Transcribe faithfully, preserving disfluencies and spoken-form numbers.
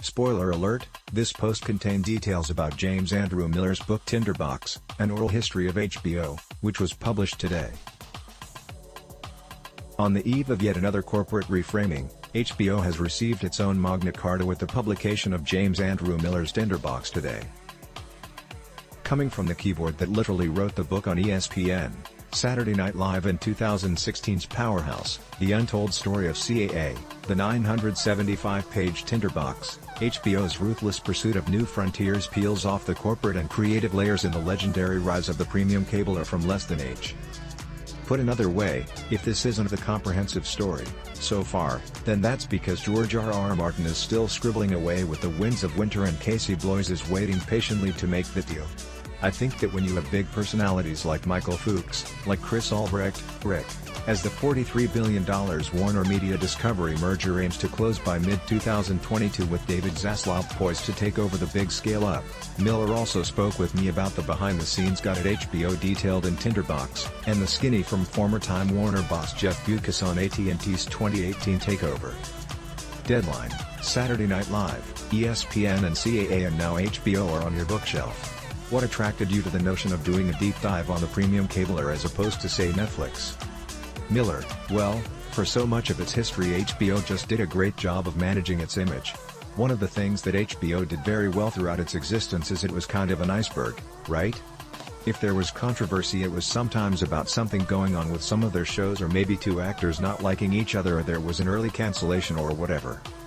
Spoiler alert, this post contained details about James Andrew Miller's book Tinderbox, An Oral History of H B O, which was published today. On the eve of yet another corporate reframing, H B O has received its own Magna Carta with the publication of James Andrew Miller's Tinderbox today. Coming from the keyboard that literally wrote the book on E S P N, Saturday Night Live and two thousand sixteen's Powerhouse, The Untold Story of C A A, the nine hundred seventy-five page Tinderbox, H B O's ruthless pursuit of new frontiers peels off the corporate and creative layers in the legendary rise of the premium cabler from less than H. Put another way, if this isn't the comprehensive story, so far, then that's because George R R. Martin is still scribbling away with the winds of winter and Casey Bloys is waiting patiently to make the deal. I think that when you have big personalities like Michael Fuchs, like Chris Albrecht, Rick, as the forty-three billion dollar Warner Media Discovery merger aims to close by mid twenty twenty-two with David Zaslav poised to take over the big scale-up, Miller also spoke with me about the behind-the-scenes gut at H B O detailed in Tinderbox, and the skinny from former Time Warner boss Jeff Bewkes on A T and T's twenty eighteen takeover. Deadline, Saturday Night Live, E S P N and C A A and now H B O are on your bookshelf. What attracted you to the notion of doing a deep dive on the premium cabler as opposed to say Netflix? Miller, well, for so much of its history H B O just did a great job of managing its image. One of the things that H B O did very well throughout its existence is it was kind of an iceberg, right? If there was controversy it was sometimes about something going on with some of their shows or maybe two actors not liking each other or there was an early cancellation or whatever.